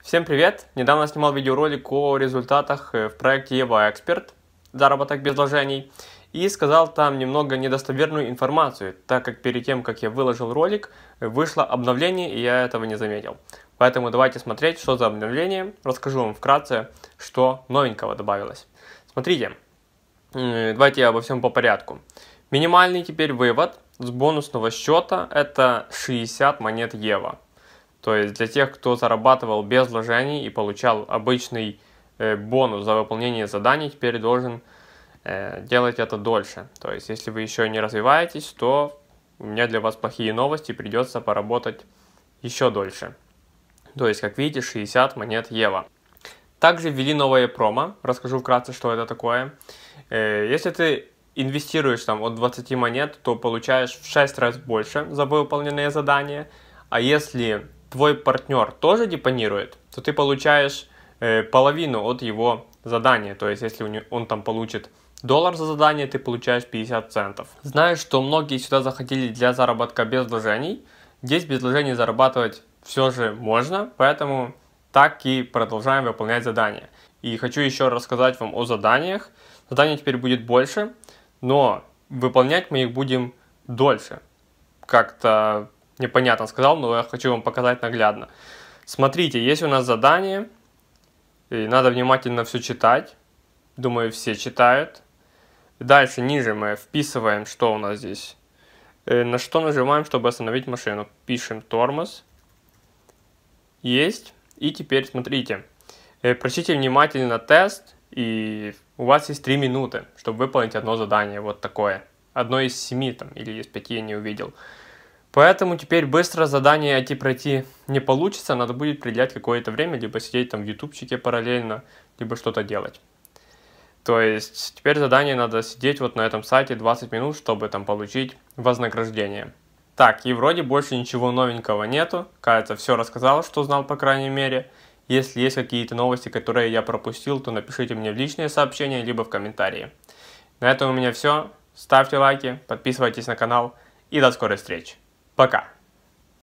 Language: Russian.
Всем привет! Недавно снимал видеоролик о результатах в проекте EVA Expert, заработок без вложений, и сказал там немного недостоверную информацию, так как перед тем, как я выложил ролик, вышло обновление, и я этого не заметил. Поэтому давайте смотреть, что за обновление, расскажу вам вкратце, что новенького добавилось. Смотрите, давайте обо всем по порядку. Минимальный теперь вывод с бонусного счета это 60 монет EVA. То есть для тех, кто зарабатывал без вложений и получал обычный бонус за выполнение заданий, теперь должен делать это дольше. То есть если вы еще не развиваетесь, то у меня для вас плохие новости, придется поработать еще дольше. То есть, как видите, 60 монет EVA. Также ввели новое промо, расскажу вкратце, что это такое. Если ты инвестируешь там от 20 монет, то получаешь в 6 раз больше за выполненные задания. А если твой партнер тоже депонирует, то ты получаешь половину от его задания. То есть, если он там получит $1 за задание, ты получаешь 50 центов. Знаю, что многие сюда заходили для заработка без вложений. Здесь без вложений зарабатывать все же можно, поэтому так и продолжаем выполнять задания. И хочу еще рассказать вам о заданиях. Заданий теперь будет больше, но выполнять мы их будем дольше. Как-то непонятно сказал, но я хочу вам показать наглядно. Смотрите, есть у нас задание, и надо внимательно все читать. Думаю, все читают. Дальше, ниже мы вписываем, что у нас здесь. На что нажимаем, чтобы остановить машину. Пишем тормоз. Есть. И теперь смотрите. Прочтите внимательно тест, и у вас есть 3 минуты, чтобы выполнить одно задание. Вот такое. Одно из 7 там, или из 5 я не увидел. Поэтому теперь быстро задание эти пройти не получится, надо будет приделять какое-то время, либо сидеть там в ютубчике параллельно, либо что-то делать. То есть теперь задание надо сидеть вот на этом сайте 20 минут, чтобы там получить вознаграждение. Так, и вроде больше ничего новенького нету, кажется, все рассказал, что знал по крайней мере. Если есть какие-то новости, которые я пропустил, то напишите мне в личные сообщения, либо в комментарии. На этом у меня все, ставьте лайки, подписывайтесь на канал и до скорой встречи. Пока!